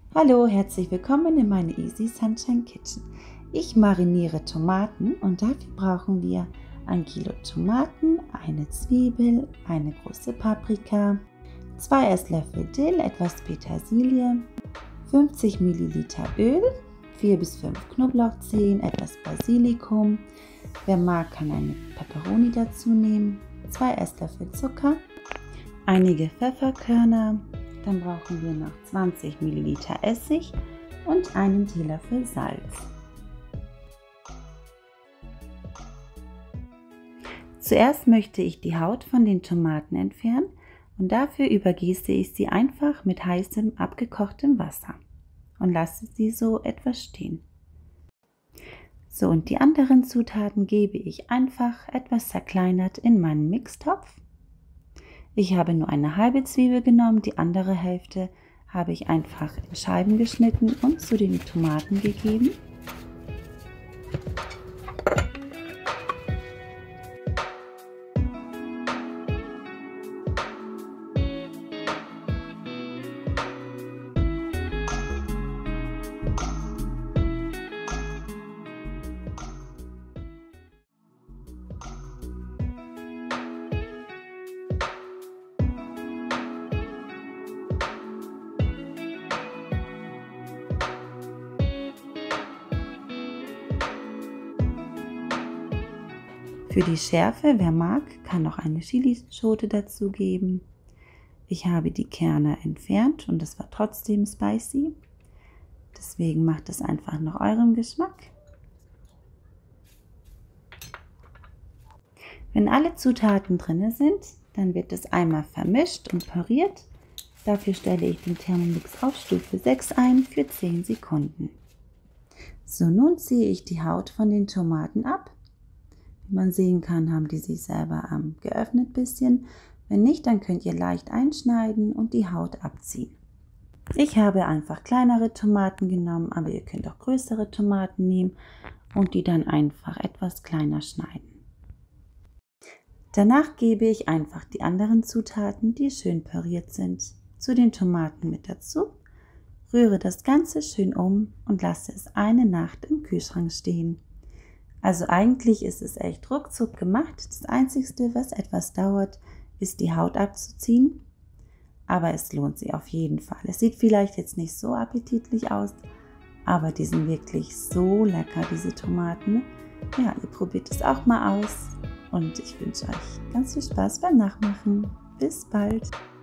Hallo, herzlich willkommen in meine Easy Sunshine Kitchen. Ich mariniere Tomaten und dafür brauchen wir 1 Kilo Tomaten, eine Zwiebel, eine große Paprika, 2 Esslöffel Dill, etwas Petersilie, 50 ml Öl, 4 bis 5 Knoblauchzehen, etwas Basilikum. Wer mag, kann eine Peperoni dazu nehmen, 2 Esslöffel Zucker, einige Pfefferkörner. Dann brauchen wir noch 20 ml Essig und einen Teelöffel Salz. Zuerst möchte ich die Haut von den Tomaten entfernen und dafür übergieße ich sie einfach mit heißem, abgekochtem Wasser und lasse sie so etwas stehen. So, und die anderen Zutaten gebe ich einfach etwas zerkleinert in meinen Mixtopf. Ich habe nur eine halbe Zwiebel genommen, die andere Hälfte habe ich einfach in Scheiben geschnitten und zu den Tomaten gegeben. Für die Schärfe, wer mag, kann noch eine Chilischote dazugeben. Ich habe die Kerne entfernt und es war trotzdem spicy. Deswegen macht es einfach nach eurem Geschmack. Wenn alle Zutaten drin sind, dann wird es einmal vermischt und püriert. Dafür stelle ich den Thermomix auf Stufe 6 ein für 10 Sekunden. So, nun ziehe ich die Haut von den Tomaten ab. Wie man sehen kann, haben die sich selber geöffnet bisschen. Wenn nicht, dann könnt ihr leicht einschneiden und die Haut abziehen. Ich habe einfach kleinere Tomaten genommen, aber ihr könnt auch größere Tomaten nehmen und die dann einfach etwas kleiner schneiden. Danach gebe ich einfach die anderen Zutaten, die schön püriert sind, zu den Tomaten mit dazu. Rühre das Ganze schön um und lasse es eine Nacht im Kühlschrank stehen. Also eigentlich ist es echt ruckzuck gemacht. Das Einzige, was etwas dauert, ist die Haut abzuziehen. Aber es lohnt sich auf jeden Fall. Es sieht vielleicht jetzt nicht so appetitlich aus, aber die sind wirklich so lecker, diese Tomaten. Ja, ihr probiert es auch mal aus und ich wünsche euch ganz viel Spaß beim Nachmachen. Bis bald!